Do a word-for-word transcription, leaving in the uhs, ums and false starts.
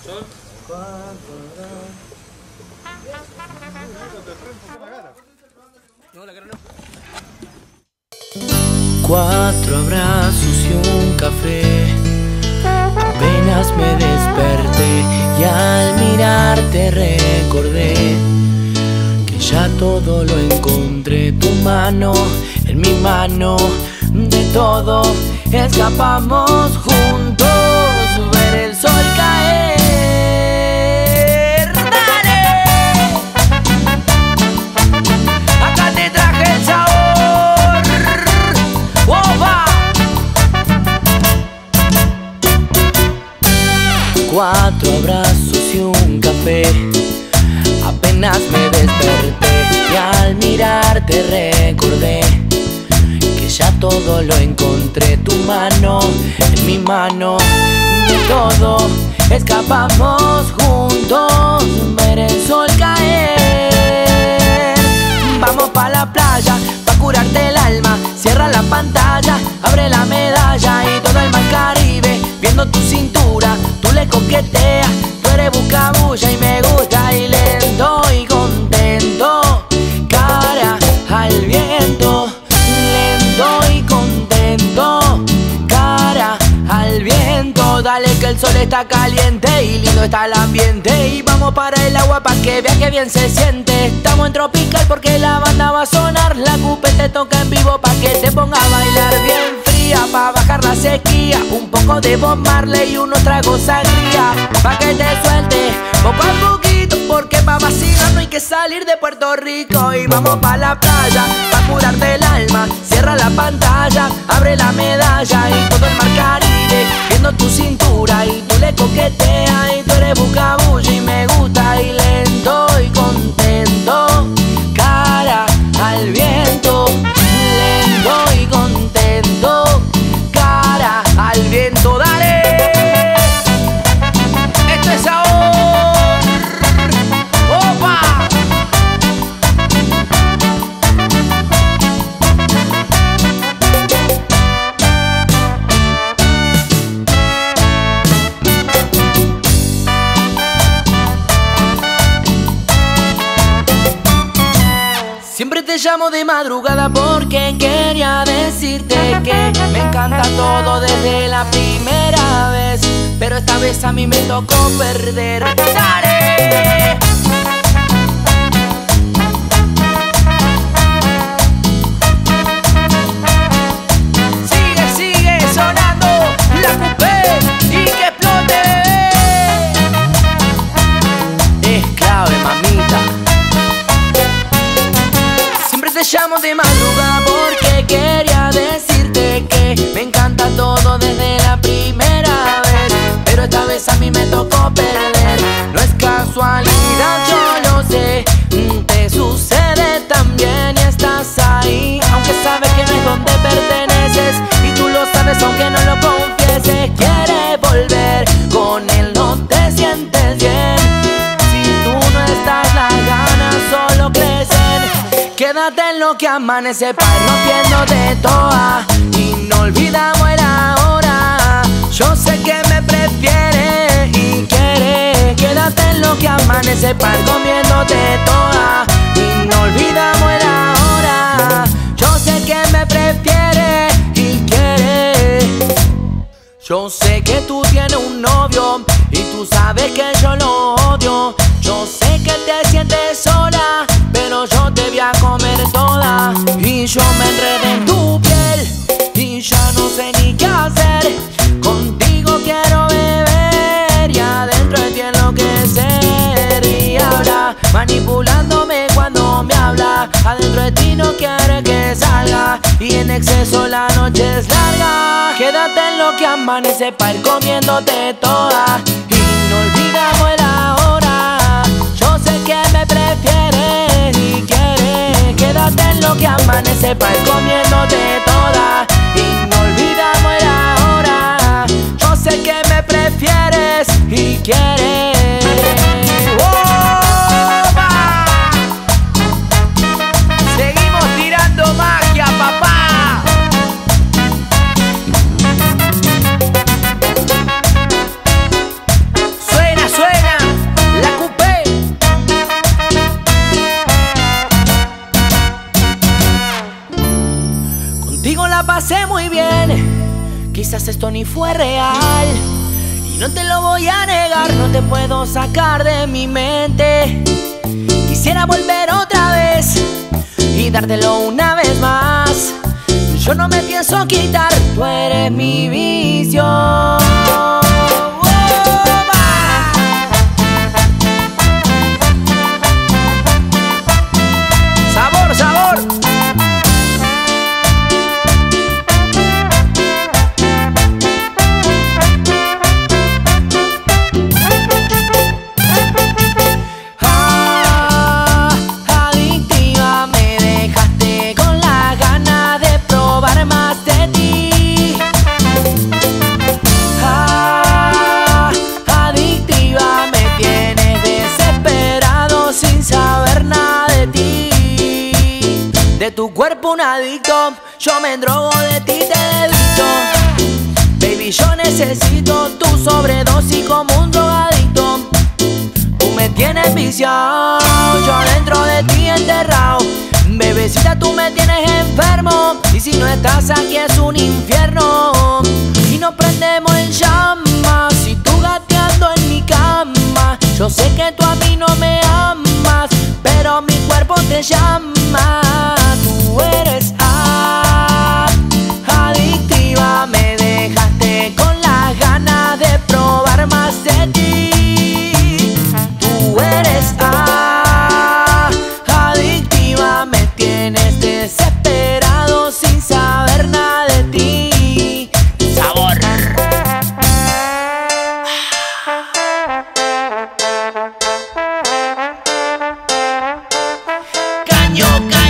No, la cara no. Cuatro abrazos y un café, apenas me desperté y al mirarte recordé que ya todo lo encontré. Tu mano en mi mano, de todo escapamos juntos, ver el sol caer. Cuatro abrazos y un café, apenas me desperté y al mirarte recordé que ya todo lo encontré. Tu mano en mi mano, de todo escapamos juntos, ver el sol caer. Vamos pa' la playa, pa' curarte el alma, cierra la pantalla, abre la medalla y todo el mar Caribe viendo tu cintura. Tú le coqueteas, tú eres buscabulla y me gusta y lento y contento, cara al viento. Lento y contento, cara al viento. Dale que el sol está caliente y lindo está el ambiente. Y vamos para el agua pa' que veas que bien se siente. Estamos en tropical porque la banda va a sonar. La Coupe te toca en vivo pa' que te ponga a bailar bien fría, pa' bajar la sequía. Un poco de Bob Marley y unos tragos sangría, pa' que te suelte poco a poquito, porque pa' vacilar no hay que salir de Puerto Rico. Y vamos pa' la playa, pa' curarte el alma, cierra la pantalla, abre la medalla y todo el mar Caribe viendo tu cintura. Y tú le coqueteas y tú eres buscabulla y me gusta y lento y contento, cara al viento. Lento y contento, cara al viento. Dale, esto es sabor. ¡Opa! Siempre te llamo de madrugada porque quería decirte que me encanta todo desde la primera vez, pero esta vez a mí me tocó perder. ¡Dale! Sigue, sigue sonando la Coupe y que explote. Es clave, mamita. Te llamo de madrugada porque quería decirte que me encanta todo desde la primera vez, pero esta vez a mí me tocó perder. No es casualidad, yo lo sé, te sucede también y estás ahí, aunque sabes que no es donde perteneces y tú lo sabes aunque no lo confieses. Quieres volver, con él no te sientes bien, si tú no estás las ganas solo crecen. Quédate en lo que amanece pa' ir rompiéndote toa y no olvidamos el ahora. Yo sé que me prefieres y quieres. Quédate en lo que amanece pa' ir comiéndote toa y no olvidamos el ahora. Yo sé que me prefieres y quieres. Yo sé que tú tienes un novio y tú sabes que yo lo odio. Yo sé que te sientes sola, pero yo te voy a comer toda. Y yo me enredé en tu piel y ya no sé ni qué hacer. Contigo quiero beber y adentro de ti enloquecer. Y habla manipulándome cuando me habla. Adentro de ti no quiere que salga y en exceso la noche es larga. Quédate en lo que amanece pa' ir comiéndote toda y no olvidamos el ahora. Yo sé que me prefieres y quieres. Quédate en lo que amanece pa' ir comiéndote toda y no olvidamos el ahora. Yo sé que me prefieres y quieres. ¡Opa! Seguimos tirando magia, papá. Suena, suena. la pasé muy bien. Quizás esto ni fue real y no te lo voy a negar, no te puedo sacar de mi mente. Quisiera volver otra vez y dártelo una vez más. Yo no me pienso quitar, tú eres mi vicio. Sabor, sabor. De tu cuerpo un adicto, yo me endrogo, de ti te debito. Baby, yo necesito tu sobredosis como un drogadicto. Tú me tienes viciado, yo adentro de ti enterrado. Bebecita, tú me tienes enfermo, y si no estás aquí es un infierno. Y nos prendemos en llamas, si tú gateando en mi cama. Yo sé que tú a mí no me amas, pero mi cuerpo te llama. Tú eres ah, adictiva, me dejaste con las ganas de probar más de ti. Tú eres ah, adictiva, me tienes desesperado sin saber nada de ti. Sabor. Caño, caño.